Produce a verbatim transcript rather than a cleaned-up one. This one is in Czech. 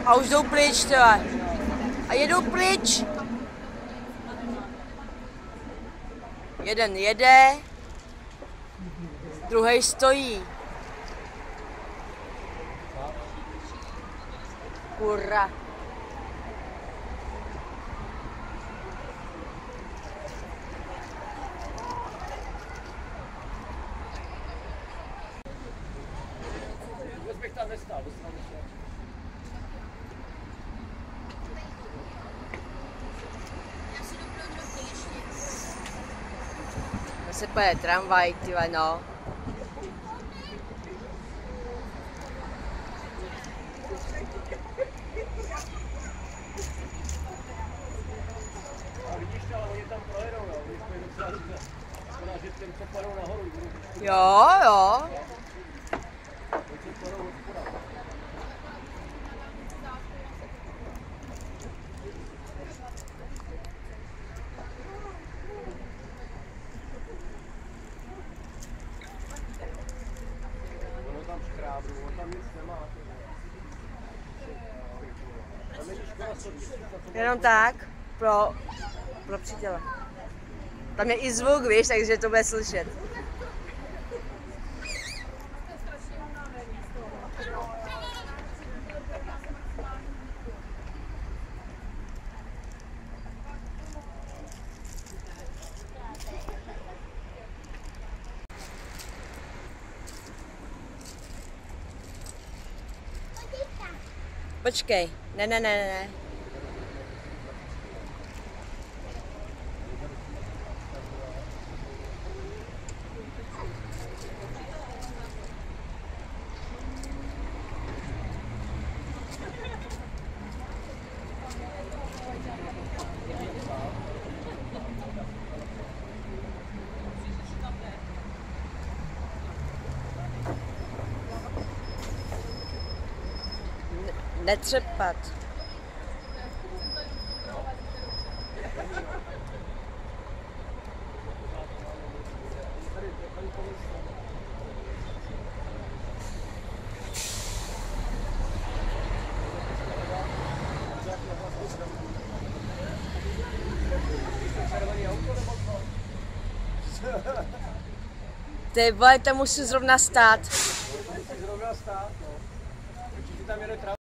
A už jdou pryč, tyhle. A jedou pryč. Jeden jede, druhý stojí. Kurra. Vůbec bych tam nestál, dostal se. Se poje tramvaj, tyhle, no. A vidíš to, ale oni tam projedou, no. Oni stojí docela dobře. Škoda, že těm, co padou nahoru. Jo, jo. Oni se padou od spoda. Ono tam škrábnu, on tam nic nemá. Tam není škoda soudit. Jenom tak, pro, pro přítele. Tam je i zvuk, víš, takže to bude slyšet. Počkej, ne, ne, ne, ne. Netřepat. Ty vole, tam musí zrovna stát. Musí zrovna stát, no. Určitě tam jede